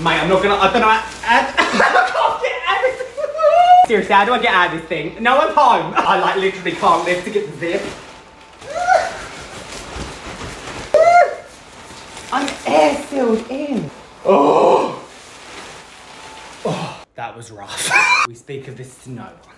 Mate, I don't know how I can't get out of this. Seriously, how do I get out of this thing? No one's home. I like literally can't live to get the zip. I'm air sealed in. Oh, that was rough. We speak of this to no one.